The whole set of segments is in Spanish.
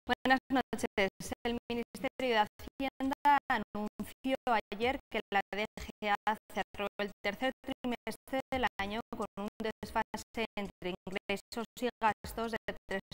Buenas noches. El Ministerio de Hacienda anunció ayer que la DGA cerró el tercer trimestre del año con un desfase entre ingresos y gastos de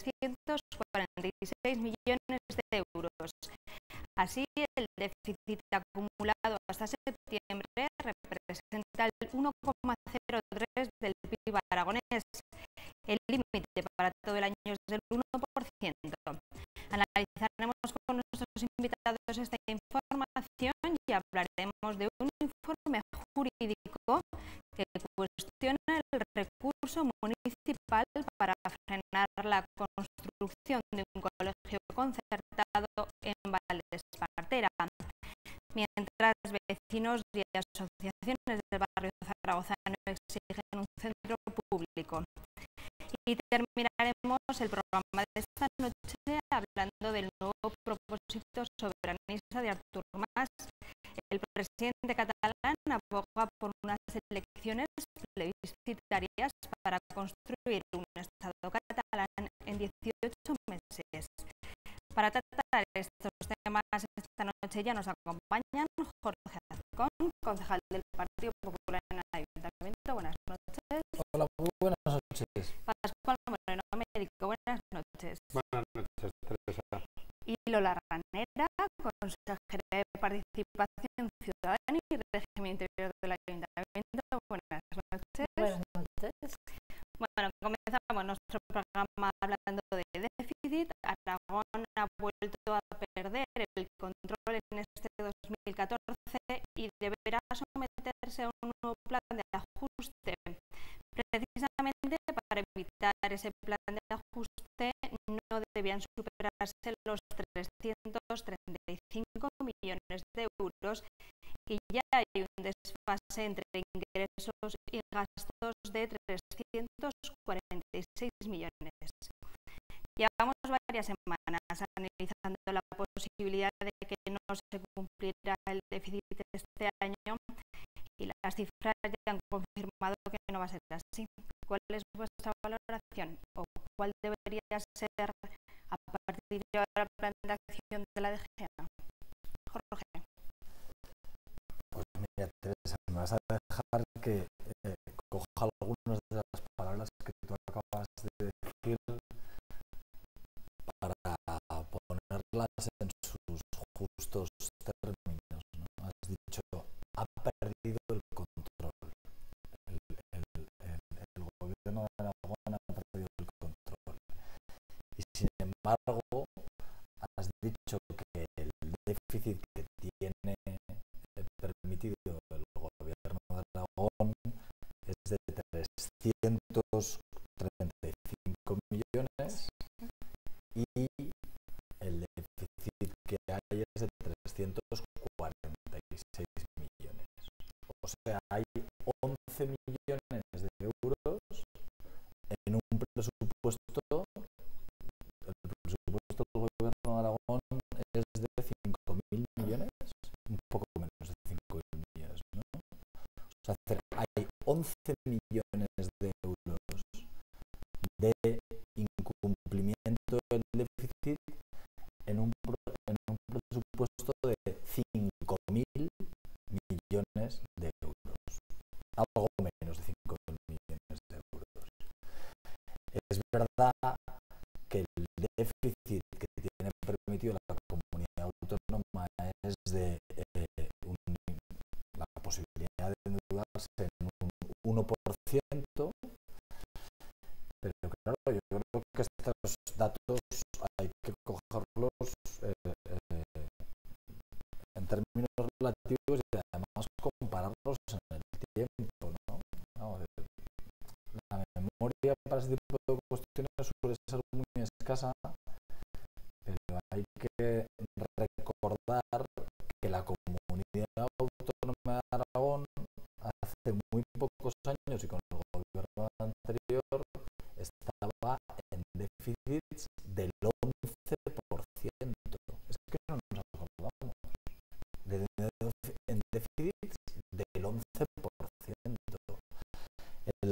346 millones de euros. Así, el déficit acumulado hasta septiembre representa el 1,03 del PIB aragonés. El límite para todo el año es del 1%. Analizaremos con nuestros invitados esta información y hablaremos de un informe jurídico que cuestiona el recurso municipal para frenar la construcción de un colegio concertado en Valdespartera, mientras vecinos y asociaciones del barrio zaragozano exigen un centro público. Y terminaremos el programa de esta noche hablando del nuevo propósito soberanista de Artur Mas. El presidente catalán aboga por unas elecciones plebiscitarias para construir un Estado catalán en 18 meses. Para tratar estos temas esta noche ya nos acompañan Jorge Azcón, concejal del Partido Popular en el Ayuntamiento. Buenas noches. Hola, muy buenas noches. Pascual Moreno, médico. Buenas noches. Buenas noches, Teresa. Y Lola Ranera, consejera de Participación Ciudadana y Régimen Interior del Ayuntamiento. Buenas noches. Buenas noches. Bueno, comenzamos nuestro programa hablando de déficit. Aragón ha vuelto a perder el control en este 2014 y deberá someterse a un nuevo plan de ajuste. Precisamente para evitar ese plan de ajuste no debían superarse los 335 millones de euros y ya hay un desfase entre ingresos y gastos de 346 millones. Llevamos varias semanas analizando la posibilidad de que no se cumpliera el déficit este año y las cifras ya han confirmado que no va a ser así. ¿Cuál es vuestra valoración o cuál debería ser a partir de ahora el plan de acción de la DGA? Jorge. Pues mira, Teresa, me vas a dejar que coja algunas de las palabras que tú acabas de decir para ponerlas en sus justos términos, ¿no? Has dicho, ha perdido el control. El gobierno de Aragón ha perdido el control. Y sin embargo, has dicho que el déficit que tiene permitido el gobierno de Aragón es de 335 millones y el déficit que hay es de 346 millones. O sea, hay 11 millones de euros en un presupuesto. El presupuesto del gobierno de Aragón es de 5.000 millones, un poco menos de 5.000 millones, ¿no? O sea, hay 11 millones de euros de incumplimiento del déficit en un presupuesto de 5.000 millones de euros, algo menos de 5.000 millones de euros. Es verdad que el déficit que tiene permitido la comunidad autónoma es de la posibilidad de endeudarse en un 1%, pero claro, yo creo que estos datos hay que cogerlos en términos relativos y además compararlos en el tiempo, ¿no? La memoria para ese tipo de cuestiones suele ser muy escasa, pero hay que recordar que la comunidad autónoma de Aragón hace muy pocos años y con el gobierno anterior estaba en déficits del 11%. Es que no nos acordamos. En déficits del 11%. El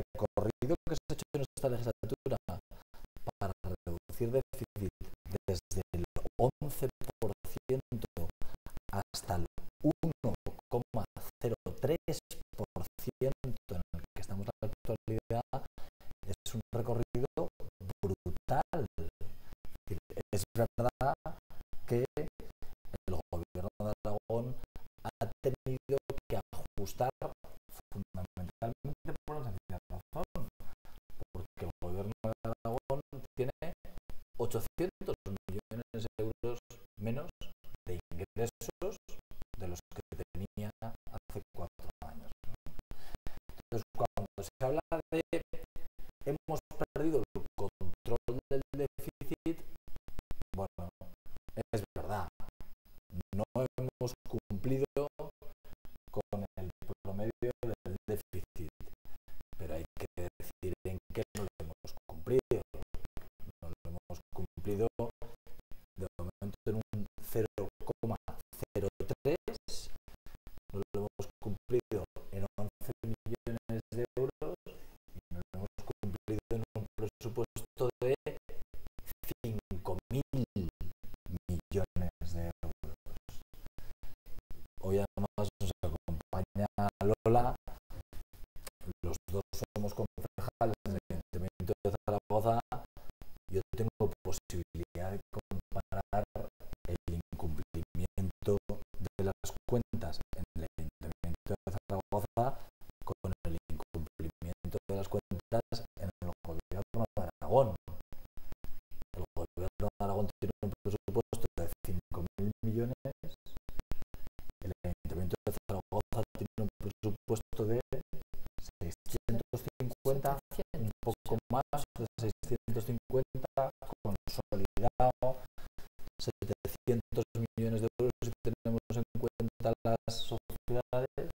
recorrido que se ha hecho en esta legislatura para reducir déficit desde 11% hasta el 1,03% en el que estamos en la actualidad, es un recorrido brutal. Es verdad que el gobierno de Aragón ha tenido que ajustar fundamentalmente por una sencilla razón, porque el gobierno de Aragón tiene 800 millones de euros menos de ingresos de los que tenía hace 4 años. Entonces, cuando se habla de hemos perdido el control del déficit, bueno, es verdad, no hemos cumplido con el promedio del déficit, pero hay que decir en qué no lo hemos cumplido. No lo hemos cumplido de momento en un 0,03, no lo hemos cumplido en 11 millones de euros y no lo hemos cumplido en un presupuesto de 5.000 millones de euros. Hoy además nos acompaña Lola, los dos somos concejales del Ayuntamiento de Zaragoza. Yo tengo posibilidad de comparar el incumplimiento de las cuentas en el Ayuntamiento de Zaragoza con el incumplimiento de las cuentas en el Gobierno de Aragón. El Gobierno de Aragón tiene un presupuesto de 5.000 millones, el Ayuntamiento de Zaragoza tiene un presupuesto de 650, un poco más de 650, consolidado 700 millones de euros si tenemos en cuenta las sociedades.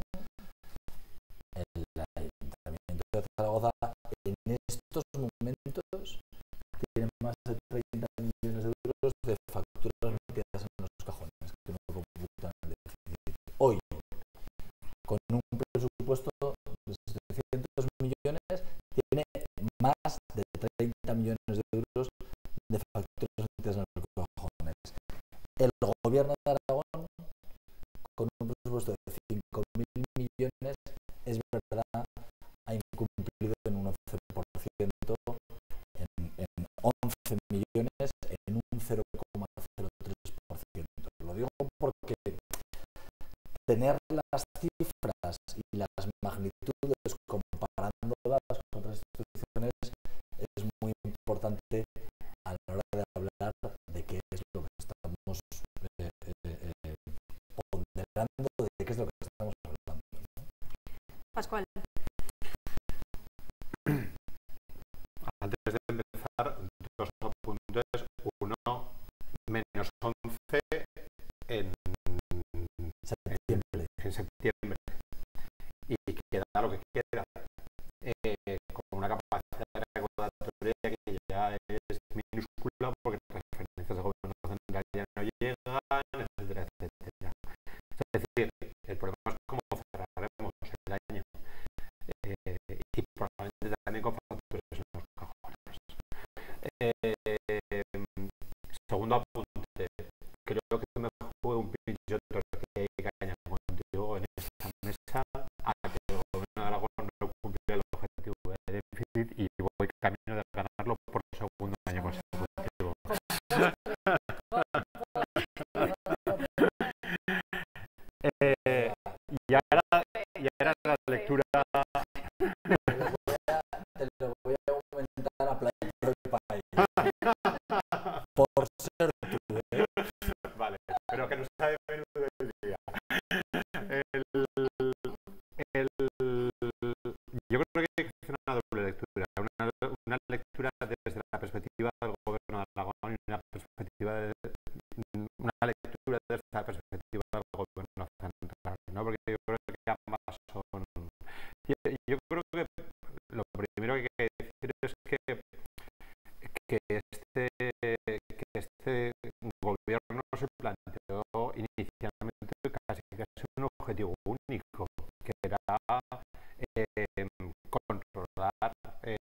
El Ayuntamiento de Zaragoza en estos momentos tiene más de 30 millones de euros de facturas metidas en los cajones que no computan el déficit. Hoy, con un presupuesto de 700 millones, tiene más de 30 millones de euros de facturas metidas en los cajones. El Gobierno de Aragón, con un presupuesto de 5.000 millones, es verdad, ha incumplido en un 11%, en 11 millones, en un 0,03%. Lo digo porque tener las cifras y las magnitudes comparándolas con otras instituciones es muy importante a la hora de hablar de qué es lo que estamos ponderando, de qué es lo que estamos hablando, ¿no? Pascual. Antes de empezar, 2 apuntes. Uno, menos 11 en septiembre. Y queda lo que queda. Con una capacidad recaudatoria que ya es minúscula porque las referencias del gobierno central ya no llegan, etcétera, etcétera. Es decir, el problema es cómo cerraremos el año. Y probablemente también con facturas en los cajones. Segundo apunte, creo que me juego un pincho que hay caña contigo en esta mesa a que el gobierno de Aragón no cumple el objetivo de déficit y voy camino de ganarlo por segundo año consecutivo. Y ahora la lectura. Te lo voy a aumentar a Playa del País. Por ser tú, ¿eh? Vale, pero que no sabe menú del día. Yo creo que hay que hacer una doble lectura. Una lectura desde la perspectiva del gobierno de Aragón y una lectura desde la perspectiva del gobierno central, ¿no? Porque yo creo que ambas son. Yo creo que lo primero que hay que decir es que este gobierno se planteó inicialmente casi un objetivo único, que era controlar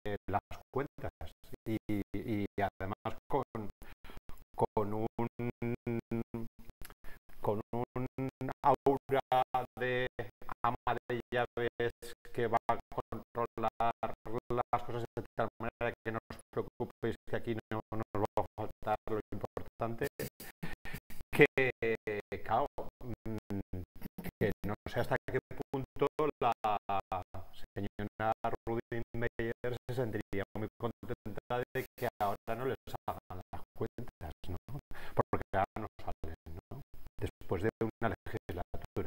las cuentas y además con un ama de llaves que va a controlar las cosas de tal manera que no os preocupéis, que aquí no nos va a faltar lo importante, que claro, que no sé hasta qué punto la señora Rudin Meyer se sentiría muy contenta de que ahora no les hagan las cuentas, ¿no? Porque ahora no salen, ¿no? Después de una legislatura.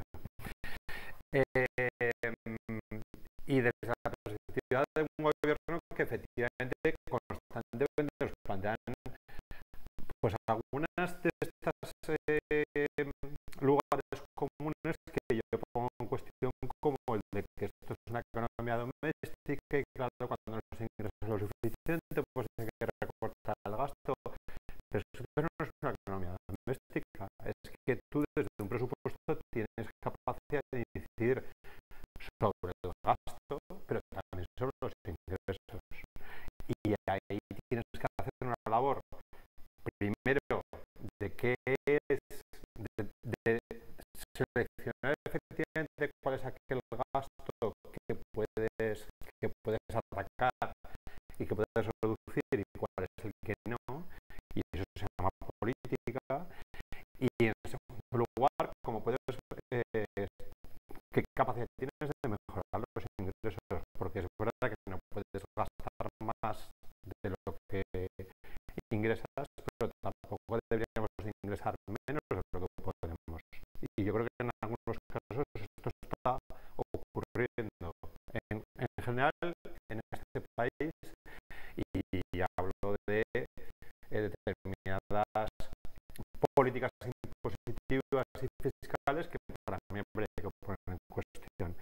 Y desde la perspectiva de un gobierno que efectivamente constantemente nos plantean pues algunas de estas lugares comunes que yo pongo en cuestión, como el de que esto es una economía doméstica y claro, cuando no se ingresa lo suficiente pues hay que recortar el gasto, pero eso no es una economía doméstica, es que tú desde un presupuesto tienes capacidad de incidir sobre el gasto, pero también sobre los ingresos, y ahí tienes que hacer una labor primero de qué es de seleccionar efectivamente cuál es aquel gasto que puedes atacar y que puedes reducir y cuál es el que no, y eso se llama política. Y en segundo lugar, como puedes qué capacidad tienes de mejorar los ingresos, porque es verdad que no puedes gastar más de lo que ingresas, pero tampoco deberíamos ingresar menos de lo que podemos. Y yo creo que en algunos casos esto está ocurriendo. En general, en este país, y hablo de determinadas políticas impositivas y fiscales que para mí habría que poner en cuestión.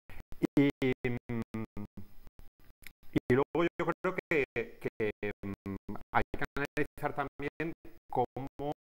Y luego yo creo que hay que analizar también cómo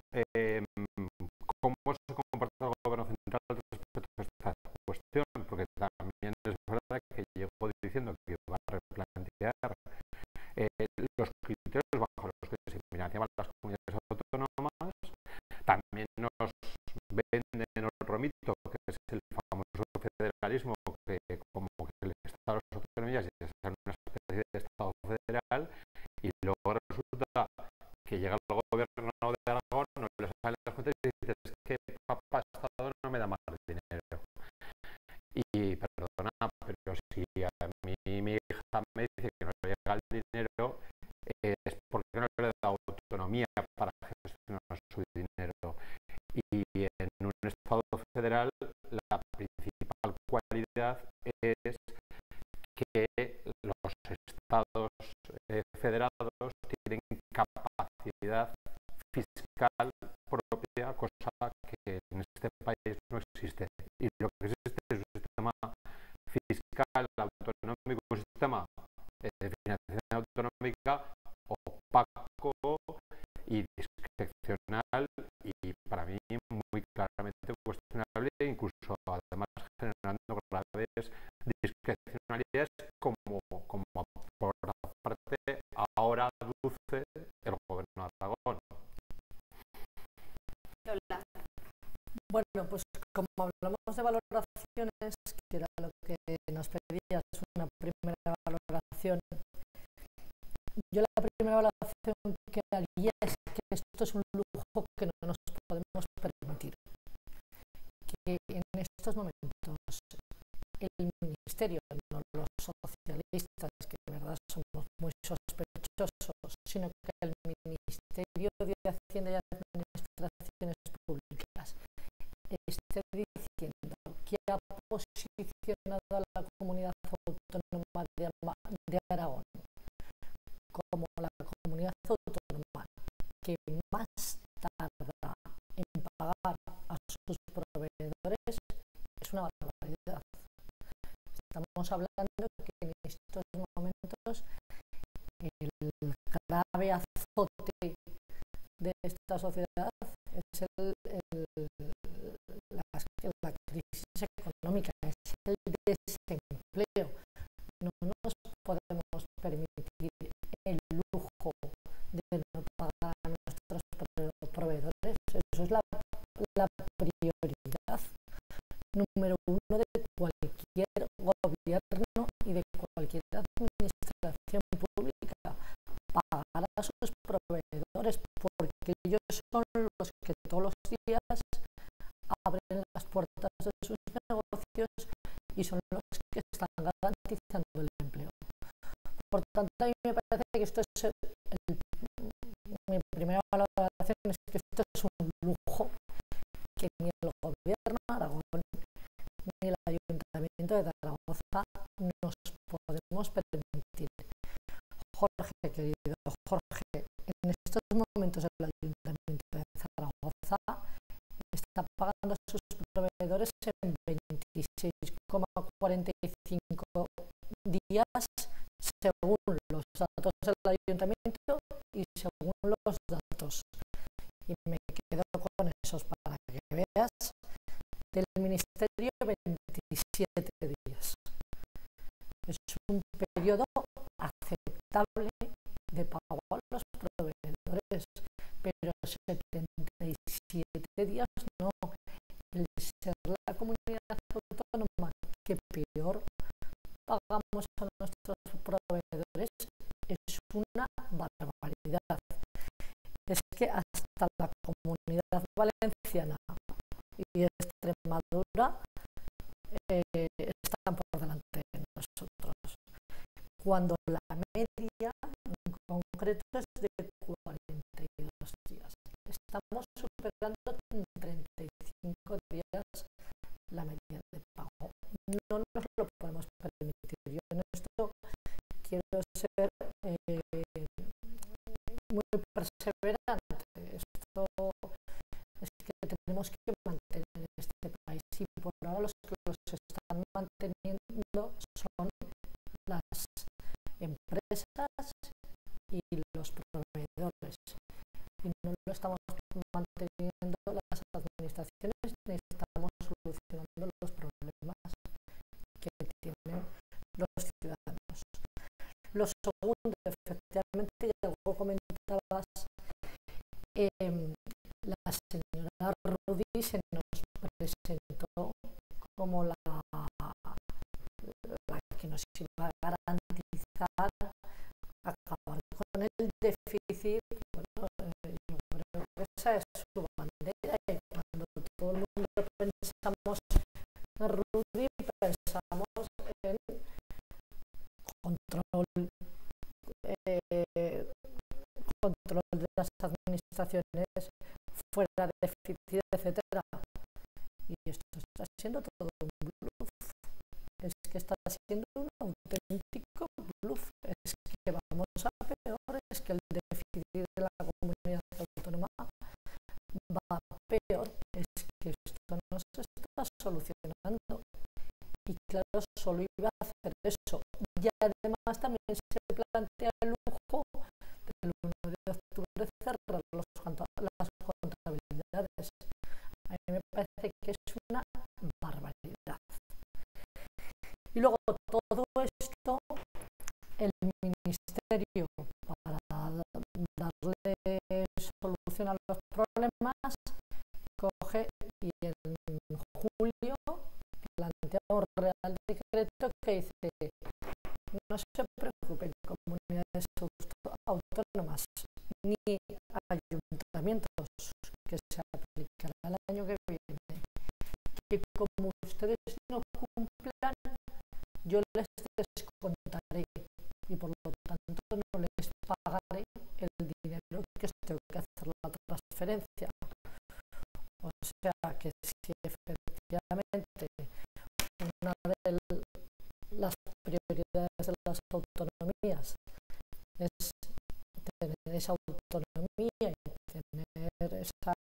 se comporta el gobierno central respecto a esta cuestión, porque también es verdad que llevo diciendo que va a replantear los criterios bajo los que se financiaban las comunidades autónomas. También nos venden otro mito, que es el famoso federalismo, que como que el Estado de las autonomías ya sea una especie de Estado federal, y luego resulta que llega el gobierno de Aragón, no le salen las cuentas y dices que papá Estado no me da más dinero. Y perdona, pero si a mí mi hija me dice que no le llega el dinero, es porque no le da autonomía para gestionar su dinero. Y en un Estado federal la principal cualidad es que los estados federados tienen capacidad fiscal propia, cosa que en este país no existe. Y lo que existe es un sistema fiscal autonómico, un sistema de financiación autonómica opaco y discrecional, y para mí muy claramente cuestionable, incluso además generando graves discrecionalidades como por parte ahora aduce el gobierno de Aragón. Bueno, pues como hablamos de valoraciones, que era lo que nos pedías, una primera valoración. Yo la primera valoración que haría es que esto es un lujo que no nos podemos permitir. Que en estos momentos el Ministerio, no los socialistas, que de verdad somos muy sospechosos, sino que el Ministerio de Hacienda y Administraciones Públicas esté diciendo que ha posicionado a la comunidad autónoma de Aragón como la comunidad autónoma que más tarda en pagar a sus proveedores, es una barbaridad. Estamos hablando que en estos momentos el grave azote de esta sociedad es la crisis económica, es el desempleo. No nos podemos permitir el lujo de no pagar a nuestros proveedores. Eso es la prioridad número uno de cualquier administración pública, pagar a sus proveedores, porque ellos son los que todos los días abren las puertas de sus negocios y son los que están garantizando el empleo. Por tanto, a mí me parece que esto es mi primera valoración, es que esto es un lujo que ni el gobierno de Aragón ni el Ayuntamiento de Zaragoza nos podemos permitir. Jorge, querido Jorge, en estos momentos el Ayuntamiento de Zaragoza está pagando a sus proveedores en 26,45 días según los datos del Ayuntamiento y según los datos. Y me quedo con esos para que veas. Del Ministerio 27 días. Es un periodo aceptable de pago a los proveedores, pero 77 días no. El ser la comunidad autónoma que peor pagamos a nuestros proveedores es una barbaridad. Es que hasta la Comunidad Valenciana y Extremadura están por delante de nosotros, cuando la media en concreto es de 42 días. Estamos superando en 35 días la media de pago. No nos lo podemos permitir. Yo en esto quiero ser muy perseverante. Esto es que tenemos que mantener este país, y por ahora los que los están manteniendo son las empresas y los proveedores, y no lo estamos manteniendo las administraciones, ni estamos solucionando los problemas que tienen los ciudadanos. Lo segundo, efectivamente, ya lo comentabas, la señora Rudy se nos presentó como la que nos iba a garantizar acabar con el déficit. Bueno, yo creo que esa es su bandera, y cuando todo el mundo pensamos en Rudy, pensamos en control de las administraciones, fuera de déficit, etcétera. Y esto está siendo todo un bluff. Es que está siendo un auténtico bluff. Es que vamos a peor, es que el déficit de la comunidad autónoma va peor, es que esto no se está solucionando. Y claro, solo iba a hacer eso. Y además también se plantea el lujo del 1 de octubre cerrar las contabilidades. A mí me parece que es una barbaridad. Y luego todo esto, el Ministerio, para darle solución a los problemas, coge y en julio plantea un real decreto que dice: no se preocupen comunidades autónomas ni ayuntamientos, que se aplicará el año que viene, que como ustedes no cumplan, yo les descontaré y por lo tanto no les pagaré el dinero que os tengo que hacer la transferencia. O sea que si efectivamente una de las prioridades de las autonomías es tener esa autonomía y tener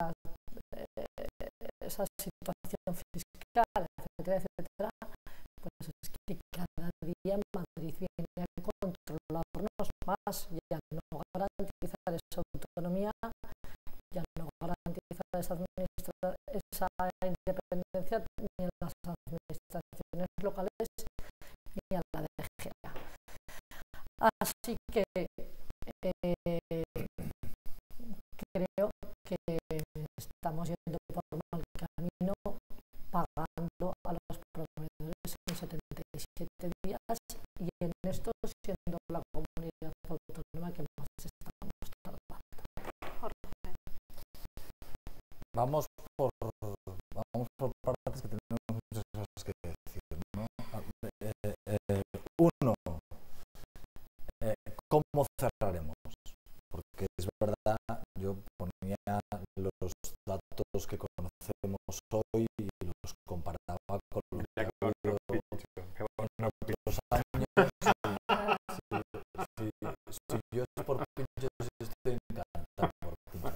esa situación fiscal, etcétera, etcétera, pues es que cada día Madrid viene a controlarnos más, ya no garantizar esa autonomía, ya no garantizar esa independencia ni en las administraciones locales ni a la DGA. Así que creo que estamos yendo por mal camino, pagando a los proveedores en 77 días, y en vamos por partes, que tenemos muchas cosas que decir, ¿no? Uno, ¿cómo cerraremos? Porque es verdad, yo ponía los datos que conocemos hoy y los comparaba con los que ha habido en otros años. Si yo es por pinchos, estoy encantado por pinchos.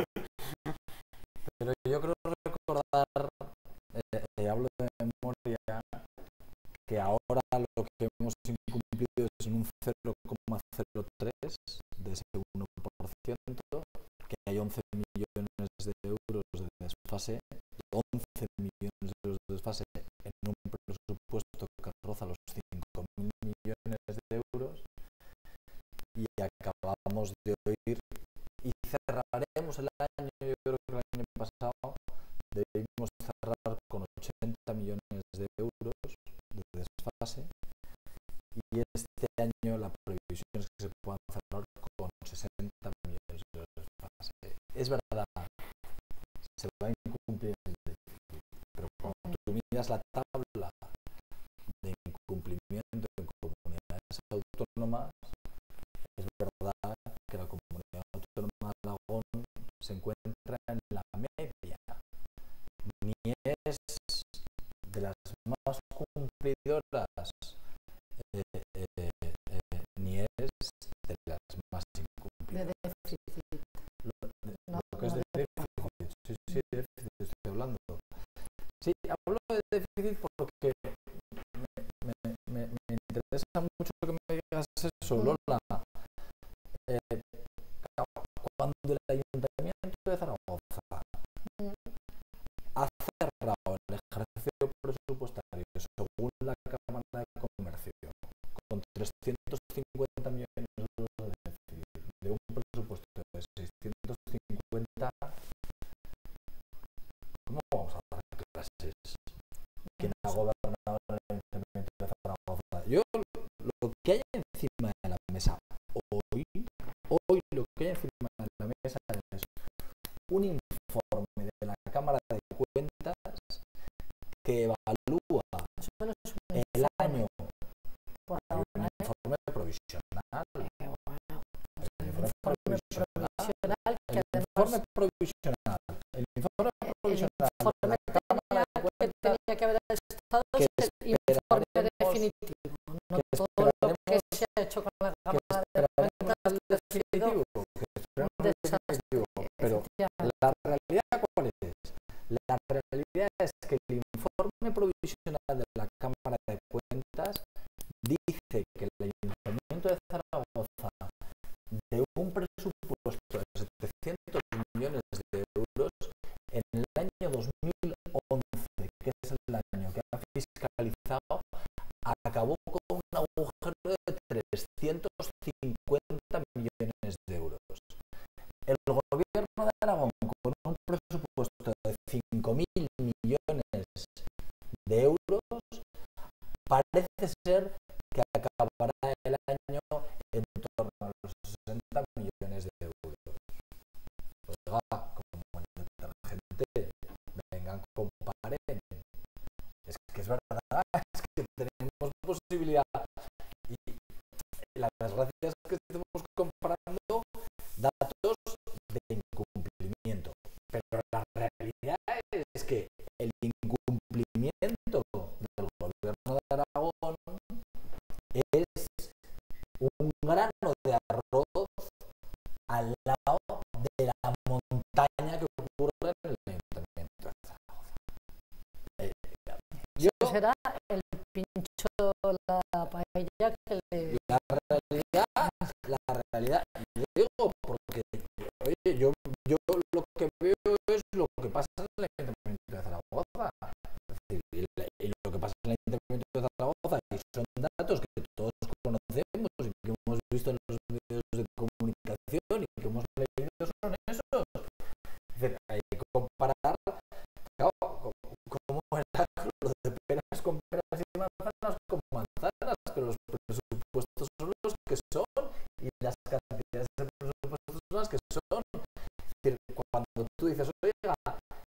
Pero yo creo recordar, hablo de memoria, que ahora lo que hemos incumplido es un 0,03 de ese 1%, que hay 11 millones de euros de desfase, 11 millones de euros de desfase en un presupuesto que roza los 5.000 millones de euros, y acabamos de oír, y cerraremos el año, yo creo que el año pasado debimos cerrar con 80 millones de euros de desfase, y este año la previsión es que se puedan cerrar con 60 millones de euros de desfase. Es verdad, se va a incumplir el déficit, pero cuando tú miras la tabla de incumplimiento en comunidades autónomas, es verdad que la comunidad autónoma de Aragón se encuentra en la media, ni es de las más cumplidoras, ni es de las más incumplidoras. De déficit. Lo que es de déficit, sí, de déficit estoy hablando. Sí, hablo de déficit porque me interesa mucho que me digas eso, Lola. Cuando el Ayuntamiento de Zaragoza ha cerrado el ejercicio presupuestario según la Cámara de Comercio con 350 millones de euros de déficit, de un presupuesto de 650, ¿cómo vamos a dar clases? ¿Quién ha gobernado el Ayuntamiento de Zaragoza? Yo, lo que hay encima de la mesa hoy lo que hay encima de la mesa es un informe de la Cámara de Cuentas que evalúa el año, un informe provisional. El informe provisional de la Cámara de Cuentas, tenía que haber estado que el informe definitivo, no todo lo que se ha hecho con la Cámara de Cuentas definitivo, pero la realidad ¿cuál es? La realidad es que el informe provisional de la Cámara de Cuentas dice que el Ayuntamiento de Zaragoza, de un presupuesto de 700 millones de euros, en el año 2011, que es el año que ha fiscalizado, acabó con un agujero de 350 millones de euros. El gobierno de Aragón, con un presupuesto de 5.000 millones de euros, parece ser que acabará el año en torno a los 60 millones de euros. Oiga, como el detergente, vengan, comparen. Es que es verdad, es que tenemos posibilidad. Y la desgracia es que estemos comparando datos de incumplimiento. Pero la realidad es que el incumplimiento del gobierno de Aragón es un grano de arroz al lado de la montaña que ocurre en el Ayuntamiento de Zaragoza. Será el pincho, la paella que le... La realidad, digo, porque oye, yo lo que veo es lo que pasa en el Ayuntamiento de Zaragoza. Es decir, y lo que pasa en el Ayuntamiento de Zaragoza, y son datos que todos conocemos y que hemos visto en los medios de comunicación y que hemos leído, son esos. Es decir, hay que comparar, claro, como era lo de peras con peras y manzanas con manzanas, pero los presupuestos son los que son y las cantidades de presupuestos son las que son. Es decir, cuando tú dices, oiga,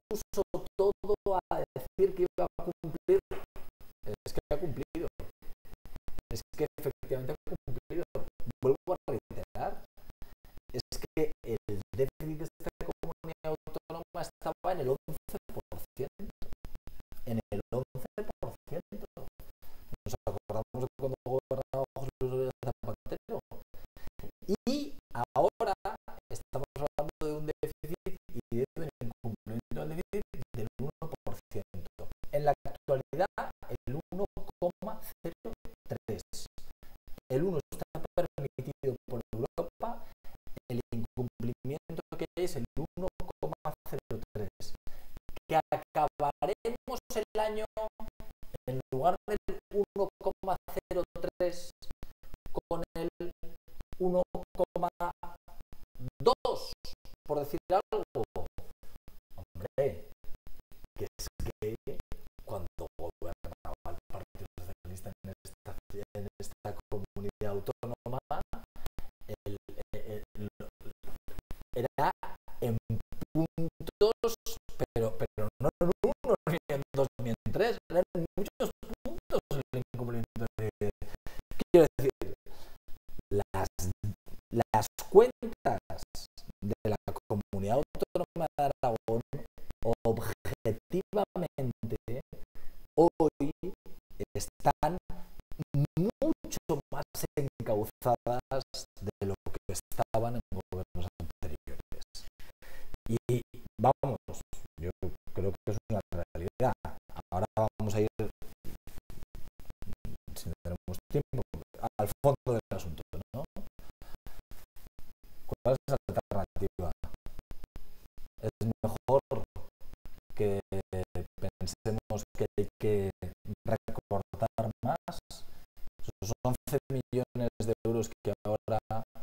puso todo a decir que iba a cumplir, es que ha cumplido. Es que efectivamente ha cumplido. Vuelvo a reiterar. Es que el déficit de esta comunidad autónoma estaba en el 11%. En el 11%. Nos acordamos de cuando gobernaba José Luis Rodríguez Zapatero. Y ahora estamos hablando de un déficit y de un incumplimiento del déficit del 1%. En la actualidad, el 1,03. El 1 está permitido por Europa, el incumplimiento que es el 1,03. Que acabaremos el año en lugar del 1,03 con el 1,2, por decir algo. Hombre, que es que cuando gobernaba el Partido Socialista en esta comunidad autónoma, era en puntos, pero no en uno, ni en dos, ni en tres, eran en muchos puntos el incumplimiento de... Quiero decir, las cuentas de la comunidad autónoma de Aragón objetivamente hoy están mucho más encauzadas de lo que estaban en gobiernos anteriores. Y vamos, yo creo que es una realidad. Ahora vamos a ir, si tenemos tiempo, al fondo del asunto, ¿no? ¿Cuál es la alternativa? Es mejor que pensemos que hay que recortar más. Esos 11 millones de euros que ahora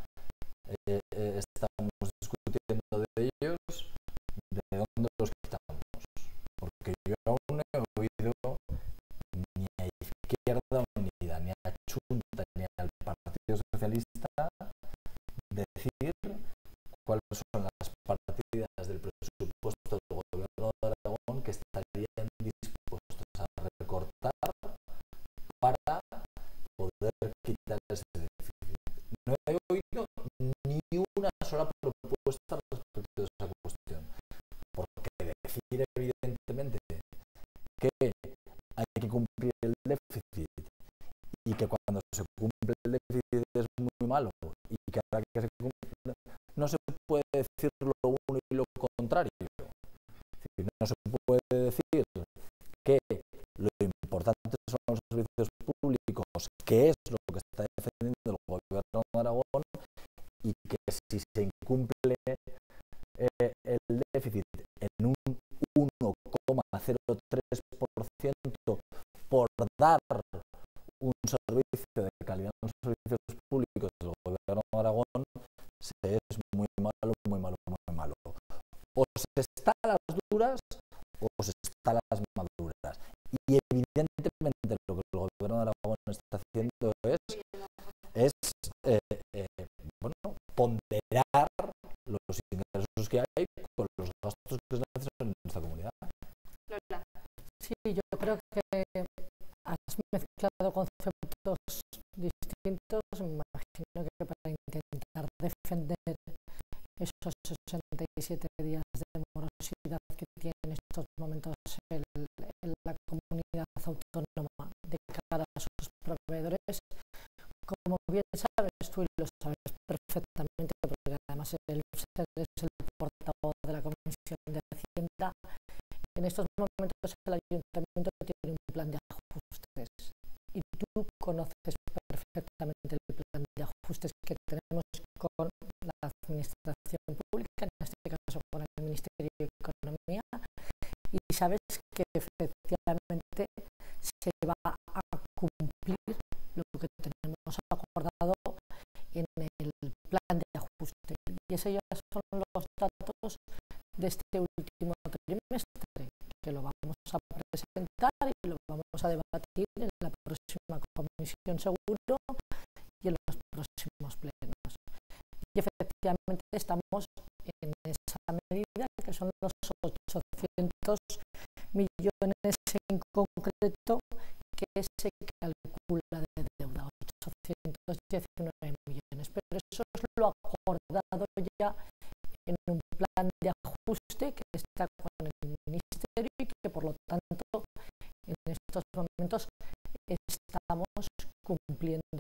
estamos discutiendo de ellos, ¿de dónde los quitamos? Porque yo aún no he oído ni a Izquierda Unida, ni a Chunta, ni al Partido Socialista decir cuáles son las partidas del presupuesto del gobierno de Aragón que estarían dispuestos a recortar para poder quitar ese déficit. No he oído ni una sola propuesta respecto de esa cuestión, porque decir evidentemente que hay que cumplir el déficit y que cuando se cumple el déficit es muy malo y que ahora que se cumple no se puede decir lo uno y lo contrario. No se puede decir que lo importante son los servicios públicos, que es lo que está defendiendo el gobierno de Aragón, y que si se incumple el déficit en un 1,03% por dar un servicio de calidad en los servicios públicos del gobierno de Aragón, se es muy malo, muy malo, muy malo. O se está a las duras o se está a las maduras. Y evidentemente lo que el gobierno de Aragón está haciendo es ponderar los ingresos que hay con los gastos que se necesitan en nuestra comunidad. Sí, yo creo que has mezclado conceptos distintos. Me imagino que para intentar defender esos 67 días de morosidad que tiene en estos momentos la comunidad autónoma de cara a sus proveedores, como bien sabes tú y lo sabes perfectamente, porque además él es el portavoz de la Comisión de Hacienda, en estos momentos el Ayuntamiento tiene un plan de ajustes y tú conoces perfectamente el plan de ajustes que tenemos con la Administración Pública, en este caso con el Ministerio de Economía, y sabes que efectivamente se va a cumplir lo que tenemos acordado en el plan de ajuste. Y esos ya son los datos de este último trimestre, que lo vamos a presentar y lo vamos a debatir en la próxima comisión seguro y en los próximos plenos. Y efectivamente estamos en esa medida, que son los 800 millones en concreto que se calcula de deuda, 819 millones, pero eso es lo acordado ya en un plan de ajuste que está con el Ministerio y que por lo tanto en estos momentos estamos cumpliendo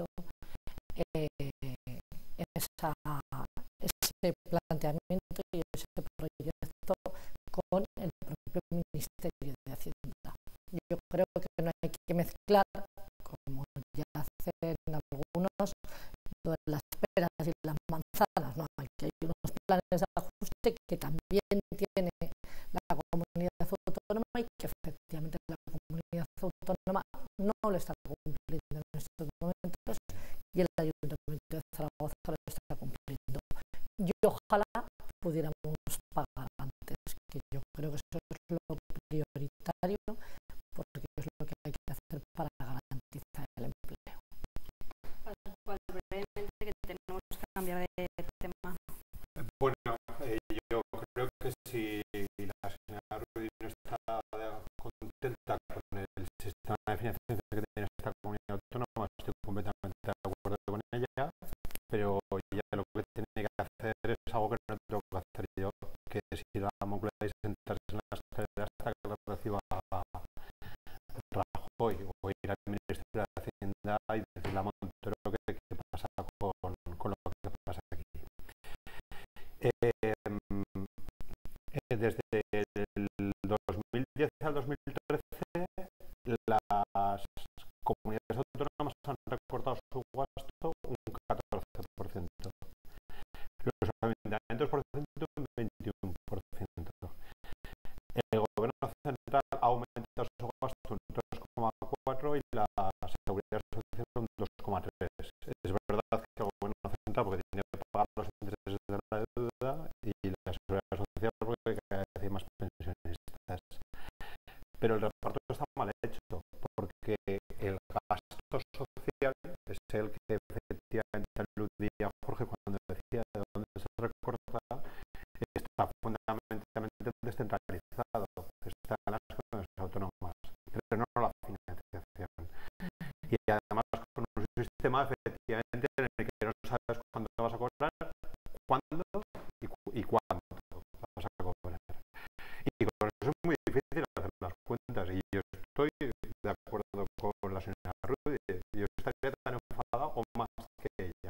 ese planteamiento y ese proyecto con el propio Ministerio de Hacienda. Yo creo que no hay que mezclar, como ya hacen algunos, lo de las peras y las manzanas, ¿no? Aquí hay unos planes de ajuste que también tiene la comunidad autónoma y que efectivamente la comunidad autónoma no lo está cumpliendo en estos momentos y el Ayuntamiento de Zaragoza lo está cumpliendo. Y ojalá pudiéramos pagar antes, que yo creo que eso es lo prioritario, porque es lo que hay que hacer para garantizar el empleo. Brevemente, que tenemos que cambiar de tema. Bueno, yo creo que si la señora Ruiz no está contenta con el sistema de financiación que tiene esta comunidad autónoma, estoy completamente de acuerdo con ella, pero ya lo que tiene que hacer es algo que no tengo que hacer yo, que es ir a la Moncloa y sentarse en las escaleras hasta que lo reciba Rajoy, o ir al Ministerio de Hacienda y decirle a Montero qué pasa con lo que pasa aquí. Desde el 2010 al 2013 las comunidades autónomas han recortado su gasto un 14%. Los ayuntamientos, por ejemplo, un 21%. El gobierno central ha aumentado su gasto un 3,4% y la seguridad social un 2,3%. Es verdad que el gobierno central, porque tiene que pagar los intereses de la deuda, y la seguridad social porque cada vez hay más pensionistas. Pero el reparto está mal hecho, porque el gasto social es el que efectivamente aludía Jorge cuando decía de dónde se recorta, está fundamentalmente descentralizado, está en las comunidades autónomas, pero no la financiación. Y además con un sistema efectivamente en el que no sabes cuándo vas a cobrar, cuándo y cuándo vas a cobrar. Y con eso es muy difícil hacer las cuentas, y yo estoy de acuerdo con la señora Ruiz, yo estaría tan enfadado o más que ella.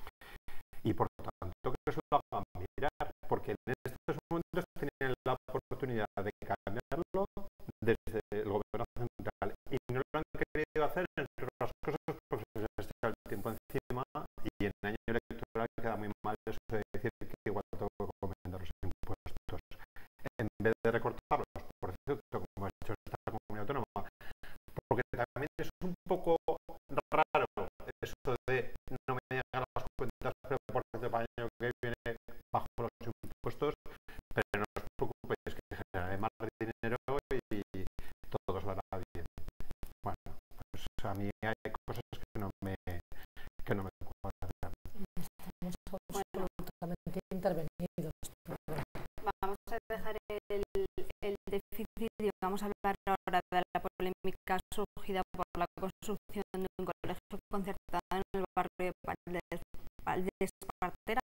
Y por tanto que eso lo hagan mirar, porque en estos momentos tienen la oportunidad de cambiarlo desde el gobierno central y no lo han querido hacer, entre otras cosas porque se les está el tiempo encima y en año electoral queda muy mal eso de decir que igual tengo que aumentar los impuestos. En vez de recortarlos, por cierto, como ha hecho esta comunidad autónoma, porque también es un poco raro eso de no me hagan las cuentas, pero por ejemplo para el año que viene bajo los impuestos, pero no os preocupéis que generaré más dinero y todo saldrá bien. Bueno, pues a mí hay cosas que no me cuadran. Estamos absolutamente intervenidos. Vamos a dejar el déficit y vamos a hablar ahora de la polémica surgida por la construcción de un colegio concertado en el barrio de Valdespartera,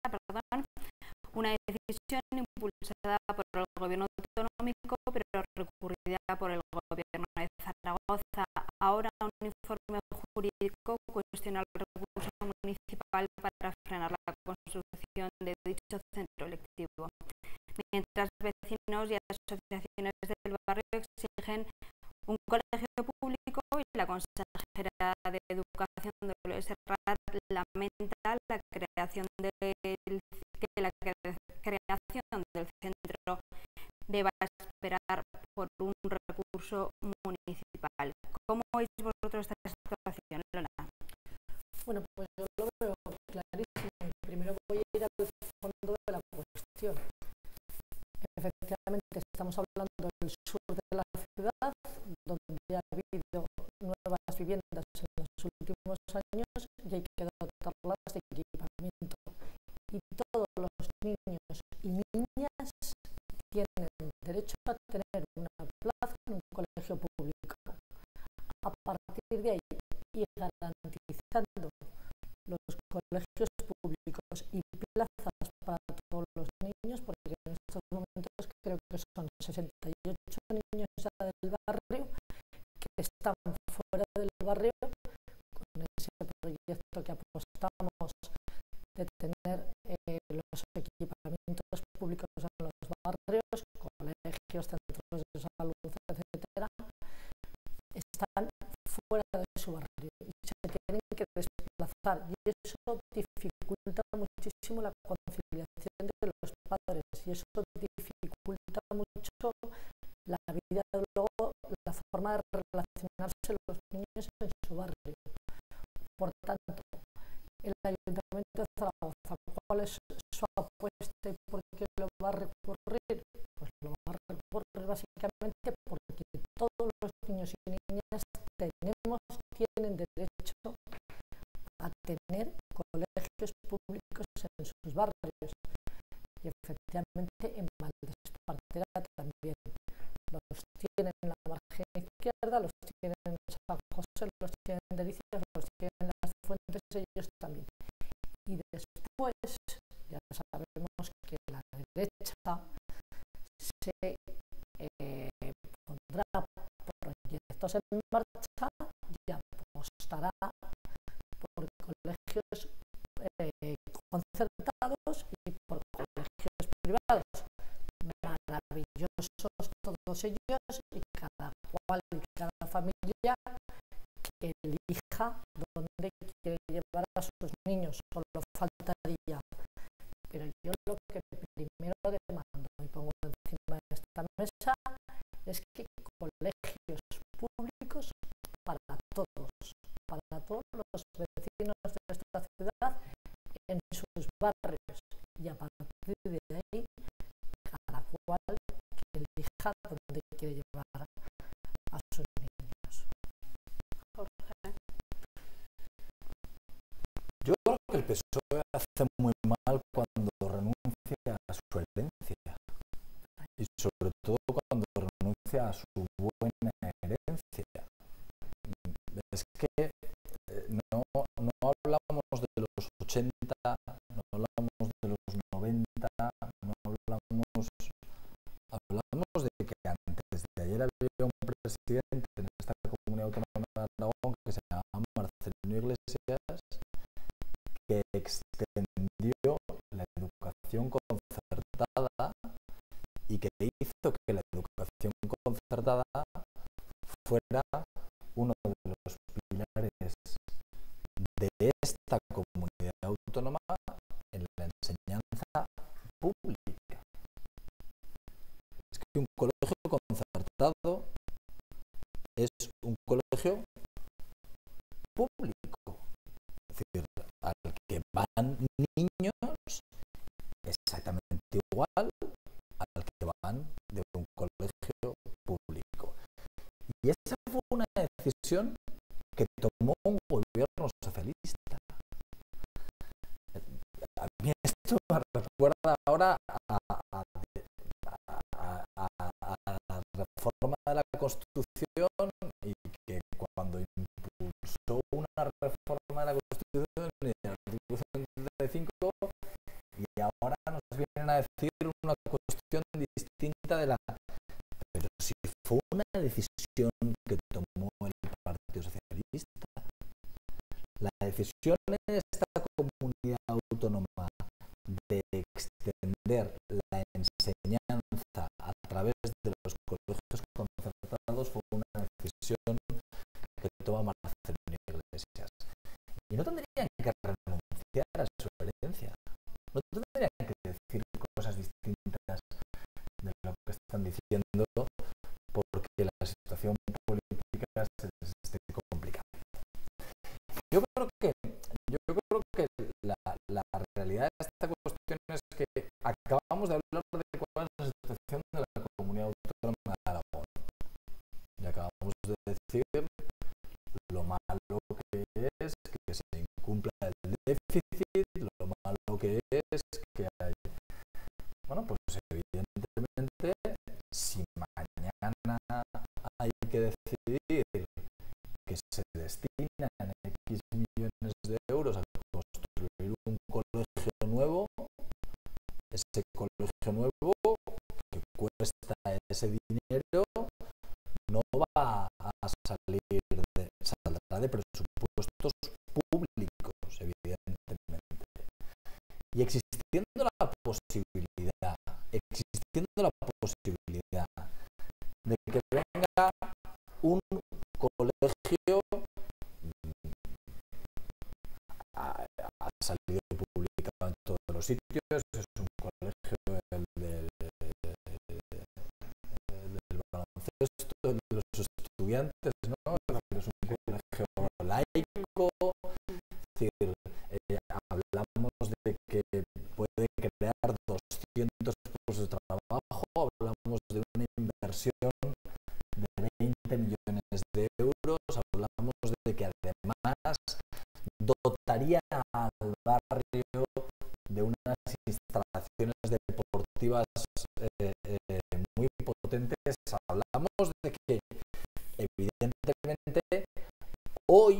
una decisión impulsada por el gobierno autonómico pero recurrida por el gobierno de Zaragoza. Ahora un informe jurídico cuestiona el recurso municipal para frenar la construcción de dicho centro lectivo, mientras vecinos y asociaciones del barrio exigen un colegio público y la consejera de Educación de Dolores Serrat lamenta la creación del centro deba esperar por un recurso municipal. ¿Cómo veis vosotros esta situación, Lola? Bueno, pues yo lo veo clarísimo. Primero voy a ir al fondo de la cuestión. Efectivamente, estamos hablando del sur de la ciudad, donde ha habido nuevas viviendas en los últimos años y hay que dotarlas de equipamiento. Y todos los niños y niñas tienen derecho a tener una partir de ahí y garantizando los colegios públicos y plazas para todos los niños, porque en estos momentos creo que son 68 niños ya del barrio que están fuera del barrio, con ese proyecto que apostamos de tener los equipamientos públicos en los barrios, colegios, centros de salud, etcétera, están fuera de su barrio y se tienen que desplazar, y eso dificulta muchísimo la conciliación de los padres, y eso dificulta mucho la vida, luego la forma de relacionarse los niños en su barrio. Por tanto, el Ayuntamiento de Zaragoza, ¿cuál es su apuesta y por qué lo va a recurrir? Pues lo va a recurrir básicamente porque todos los niños y niñas tienen derecho a tener colegios públicos en sus barrios, y efectivamente en Valdespartera también los tienen en la margen izquierda, los tienen en San José, los tienen en Delicias, los tienen en Las Fuentes, ellos también. Y después ya sabemos que la derecha se pondrá proyectos en marcha y apostará por colegios concertados y por colegios privados, maravillosos todos ellos, y cada cual y cada familia que elija dónde quiere llevar a sus niños, solo faltaría. Pero yo lo que primero demando y pongo encima de esta mesa es que colegios públicos para todos los vecinos de esta ciudad en sus barrios, y a partir de ahí cada cual que elija dónde quiere llevar a sus niños. Jorge. Yo creo que el PSOE hace muy mal cuando renuncia a su herencia, y sobre todo cuando renuncia a su buena herencia. Es que no hablamos de los 80, no hablamos de los 90, no hablamos de que antes de ayer había un presidente en esta comunidad autónoma de Aragón que se llamaba Marcelino Iglesias, que extendió la educación concertada y que hizo que la educación concertada fuera uno de los pilares de esta comunidad autónoma en la enseñanza pública. Es que un colegio concertado es un colegio público, es decir, al que van niños exactamente igual al que van de un colegio público. Y esa fue una decisión que tomó un gobierno socialista. A mí esto me recuerda ahora a la reforma de la Constitución, y que cuando impulsó una reforma de la Constitución en el artículo 135, y ahora nos vienen a decir una cuestión distinta de la... Pero si fue una decisión que tomó el Partido Socialista, la decisión en esta comunidad autónoma de extender la enseñanza a través de los colegios concertados fue una decisión que toma Marcelino Iglesias. Y no tendrían que renunciar a su herencia, no tendrían que decir cosas distintas de lo que están diciendo, porque la situación política se les esté complicando. Yo creo que la realidad de esta cuestión es que acabamos de hablar de cuál es la situación de la comunidad autónoma de Aragón, y acabamos de decir lo malo que es que se incumpla el déficit, lo malo que es que hay. Bueno, pues evidentemente, si mañana hay que decidir que se destinan X millones de euros a construir un colegio nuevo, ese colegio nuevo que cuesta ese dinero no va a saldrá de presupuestos públicos, evidentemente. Y existiendo la posibilidad de que venga un colegio, ha salido publicado en todos los sitios, es un colegio del baloncesto, de los estudiantes, ¿no? Es un colegio laico, es decir, hablamos de que puede crear 200 puestos de trabajo, hablamos de una inversión de 20 millones de euros, hablamos de que además dotaría al barrio de unas instalaciones deportivas muy potentes. Hablamos de que evidentemente hoy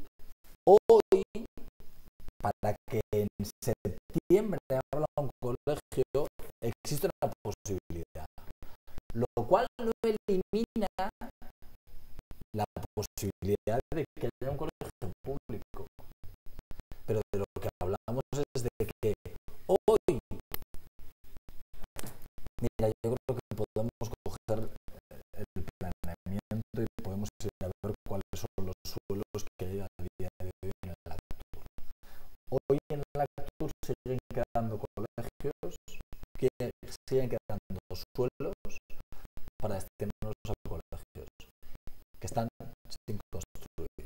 para que en septiembre abra un colegio existe una posibilidad, lo cual no elimina la posibilidad de que haya un colegio público, pero de lo que hablamos es de que hoy, mira, yo creo que podemos coger el planeamiento y podemos ir a ver cuáles son los suelos que hay a día de hoy en el Actur. Hoy en el Actur siguen quedando colegios, que siguen quedando suelos para destinarlos a colegios que están sin construir.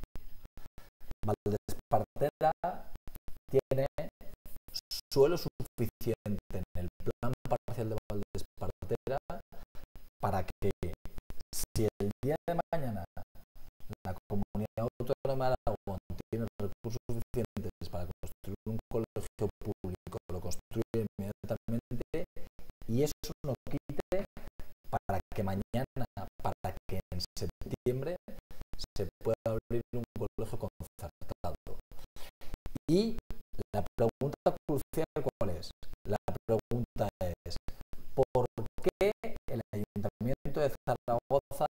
Valdespartera tiene suelo suficiente en el plan parcial de Valdespartera para que, si el día de mañana la Comunidad Autónoma de Aragón tiene recursos suficientes para construir un colegio público, lo construye inmediatamente, y eso no quite para que mañana, para que en septiembre se pueda abrir un colegio concertado. Y la pregunta crucial, ¿cuál es? La pregunta es: ¿por qué el Ayuntamiento de Zaragoza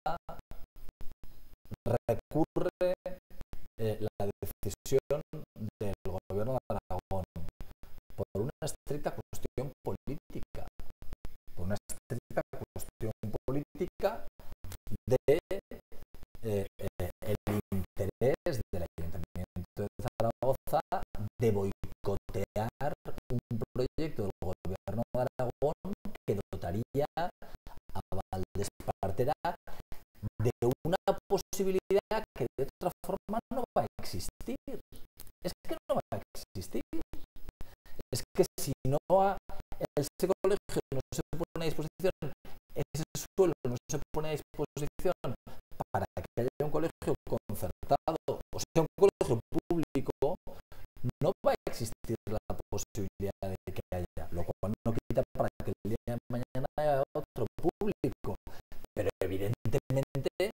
recurre la decisión del Gobierno de Aragón? Por una estricta cuestión política. Por una estricta cuestión política de el interés del Ayuntamiento de Zaragoza de boicotear un proyecto del Gobierno de Aragón que dotaría a Valdespartera de una posibilidad que de otra forma no va a existir. Es que no va a existir. Es que si no ese colegio no se pone a disposición, ese suelo no se pone a disposición para que haya un colegio concertado, o sea, un colegio público, no va a existir la posibilidad de que haya, lo cual no quita para que el día de mañana haya otro público, pero evidentemente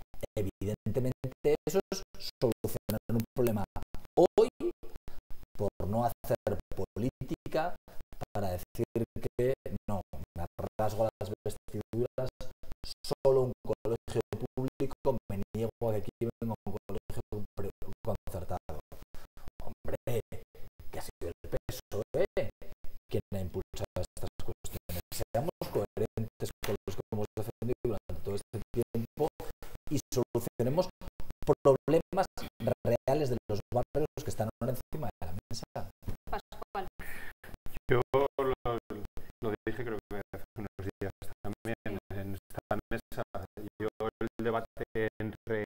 eso es solucionar un problema hoy por no hacer política, para decir que no, me rasgo las vestiduras, solo un colegio público, me niego a que aquí venga un colegio concertado. Hombre, que ha sido el PSOE quien ha impulsado estas cuestiones. Seamos coherentes con los que hemos defendido durante todo este tiempo y solucionemos problemas reales de los barrios que están ahora encima de la mesa. Pascual. Yo lo dije, creo que hace unos días también en esta mesa. Yo el debate entre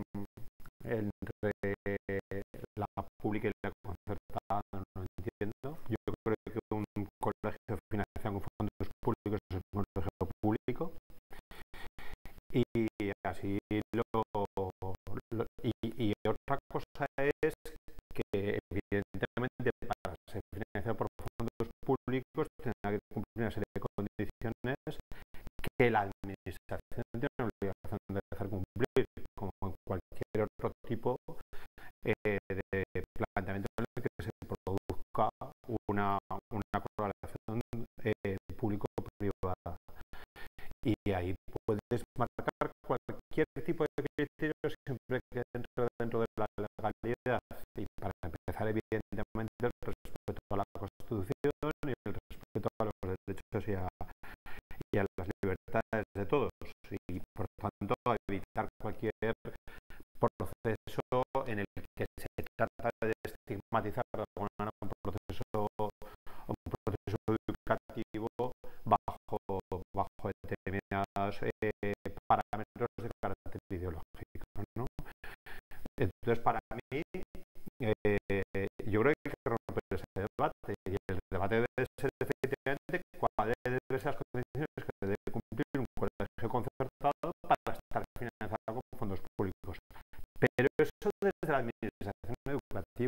la pública y la concertada no lo entiendo. Yo creo que un colegio financiado con fondos públicos es un colegio público, y así y otra cosa es que evidentemente para ser financiado por fondos públicos tendrá que cumplir una serie de condiciones que la administración tiene la obligación de hacer cumplir, como en cualquier otro tipo de planteamiento en el que se produzca una colaboración público-privada. Y ahí puedes marcar cualquier tipo de criterio siempre que dentro de la legalidad. Y para empezar, evidentemente, el respeto a la Constitución y el respeto a los derechos y a las libertades de todos. Y, por tanto, a evitar cualquier proceso en el que se trata de estigmatizar un proceso educativo bajo determinados parámetros de carácter ideológico, ¿no? Entonces, para mí, yo creo que hay que romper ese debate, y el debate debe ser efectivamente cuáles deben ser las condiciones que debe cumplir un colegio concertado para estar financiado con fondos públicos. Pero eso desde la administración educativa,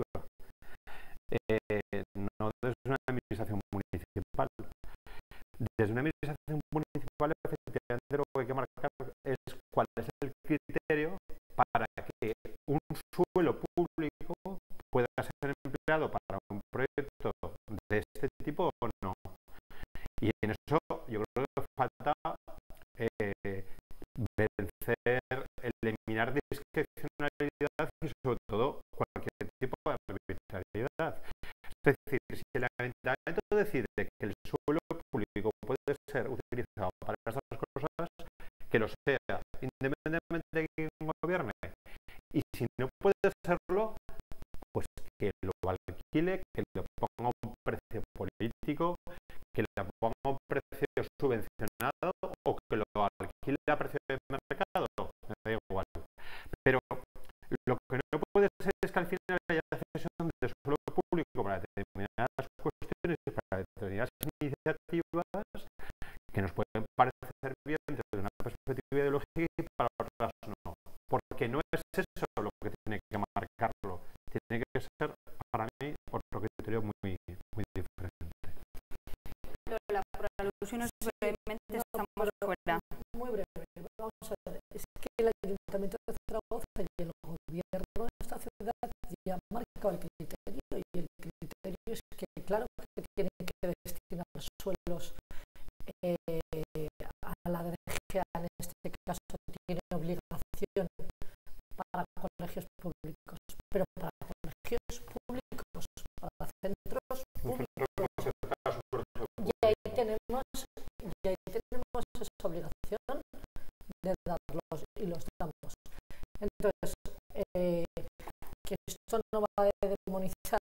no desde una administración municipal. Desde una administración municipal, efectivamente, lo que hay que marcar es cuál es el criterio para que un suelo público pueda ser empleado para un proyecto de este tipo o no. Y en eso yo creo que falta vencer, eliminar discrecionalidad y sobre todo cualquier tipo de arbitrariedad. Es decir, si el ayuntamiento decide que el suelo público puede ser utilizado para estas cosas, que lo sea, independientemente de quién gobierne. Y si no puede hacerlo, pues que lo alquile, que lo ponga a un precio político, que lo ponga a un precio subvencionado o que lo alquile a precio de mercado, me da igual. Pero lo que no puede ser es que al final haya cesión de suelo público para determinadas cuestiones, para determinadas iniciativas que nos pueden parecer bien desde una perspectiva ideológica y para otras no. Porque no es eso lo que tiene que marcarlo. Tiene que ser, para mí, otro criterio muy diferente. Lola, por alusiones brevemente estamos fuera. Muy breve. Vamos a ver. Es que el Ayuntamiento de Zaragoza y el gobierno de esta ciudad ya han marcado el criterio, y el criterio es que, claro, que tienen que destinar suelos a la DGA, en este caso tiene obligación para colegios públicos, pero para colegios públicos, para centros públicos, y ahí tenemos esa obligación de darlos y los damos. Entonces, que esto no va a demonizar,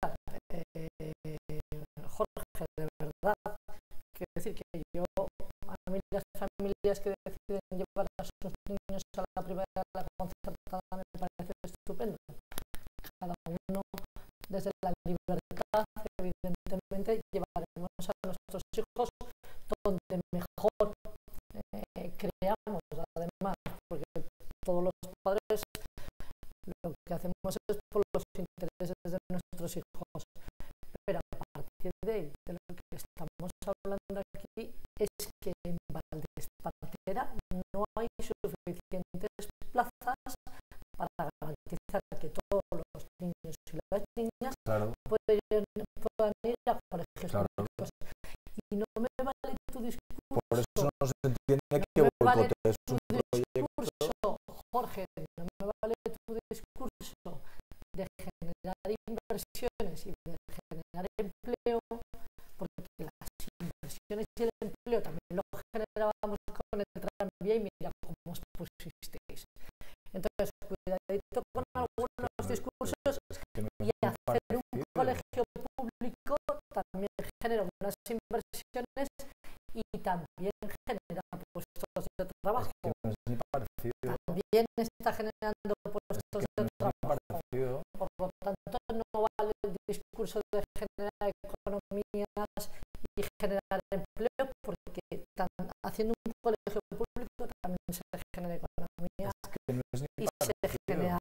Jorge, de verdad, quiero decir que yo, a mí las familias que deciden llevar a sus niños a la privada, a la concertada, me parece estupendo. Cada uno, desde la libertad, evidentemente, llevaremos a nuestros hijos donde mejor creamos, además, porque todos los padres lo que hacemos es por los intereses de nuestros hijos. Pero a partir de ahí, de lo que estamos hablando aquí, es que en Valdespartera no hay suficientes plazas para garantizar que todos los niños y las niñas puedan ir a colegios públicos. Y no me vale tu discurso. Por eso no se entiende que boicotees un proyecto. Jorge, no me vale tu discurso de generar inversiones y de generar empleo, porque las inversiones y el empleo también lo generábamos con el tranvía y mira cómo os pusisteis. Entonces, cuidadito con algunos discursos, y hacer un colegio público también genera unas inversiones y también genera puestos de trabajo. También está generando puestos de trabajo. Por lo tanto, no vale el discurso de generar economías y generar empleo, porque haciendo un colegio público también se genera economía y se genera.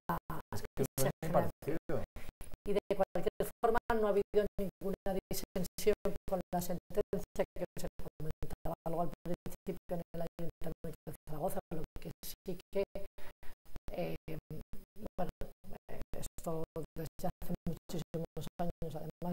Y de cualquier forma no ha habido ninguna disensión con la sentencia que se comentaba algo al principio en el Ayuntamiento de Zaragoza, lo que sí que bueno, esto desde hace muchísimos años. Además,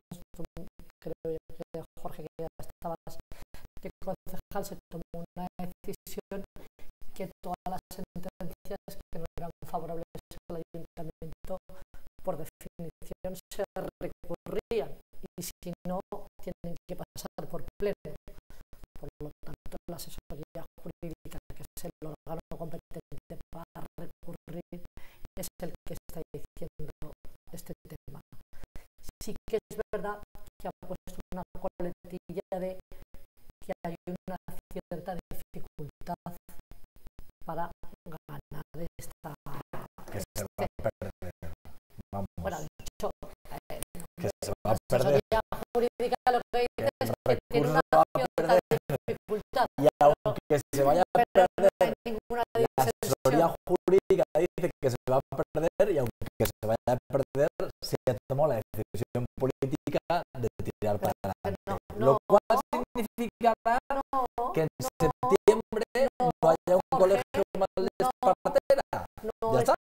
creo que Jorge, que ya estabas de concejal, se tomó una decisión que todas las sentencias que no eran favorables al ayuntamiento, por definición, se recurrían, y si no, tienen que pasar por pleno. Por lo tanto, la asesoría jurídica, que es el órgano competente para recurrir, es el que está diciendo este tema. Sí que es verdad que ha puesto una coletilla de que hay una cierta dificultad para ganar esta... Que se va a perder. Vamos. Bueno, dicho, Que se va a perder. la asesoría jurídica lo que dice es que tiene una cierta dificultad. Y aunque se vaya a perder, ninguna la asesoría jurídica dice que se va a perder, y aunque se vaya a perder, se ha tomado la decisión política de tirar para adelante. Lo cual significará que en septiembre no haya un colegio más de Espartera. No ¿Ya está?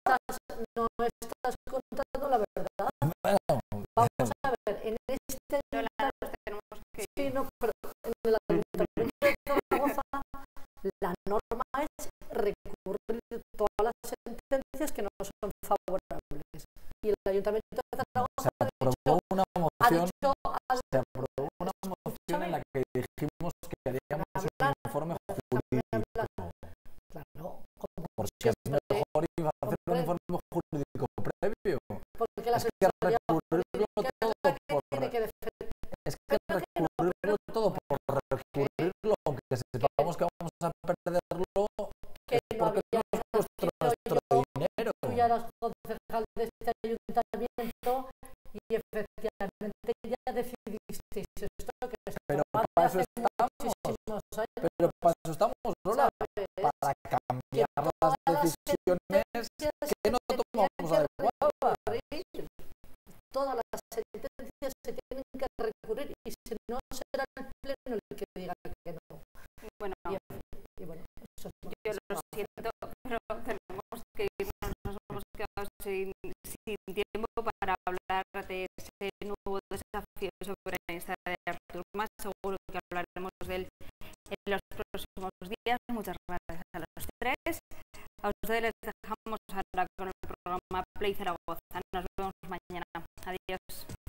no estás contando la verdad. Bueno, Vamos a ver, en este tenemos que sí, no, pero en el ayuntamiento de Zaragoza la norma es recurrir todas las sentencias que no son favorables. Y el ayuntamiento de Zaragoza se aprobó una moción, ha se aprobó una moción en la que dijimos que haríamos un informe jurídico. Claro, Porque es mejor hacer un informe jurídico previo. porque la Es que asesoría recurrirlo jurídica todo es la que por... tiene que defender. Es que recurrirlo todo por recurrirlo, aunque sepamos que vamos a perderlo, Que es no porque había no es nuestro nacido dinero. Tú ya eras concejal de este ayuntamiento y efectivamente ya decidisteis esto, que se Pero tomaba para eso hace estamos. muchísimos años. Pero para eso estamos, Lola, ¿Sabes? para cambiar las todas las decisiones sentencias que no se tomamos tienen que adecuadas. recurrir. Todas las sentencias se tienen que recurrir, y si no, será el pleno el que diga que no. bueno, Y bueno, eso es yo lo siento, pero tenemos que irnos, nos hemos quedado sin tiempo para hablar de ese nuevo desafío sobre la lista de Artur Mas. Seguro que hablaremos de él en los próximos días. Muchas gracias a los tres. A ustedes les dejamos ahora con el programa Play Zaragoza. Nos vemos mañana. Adiós.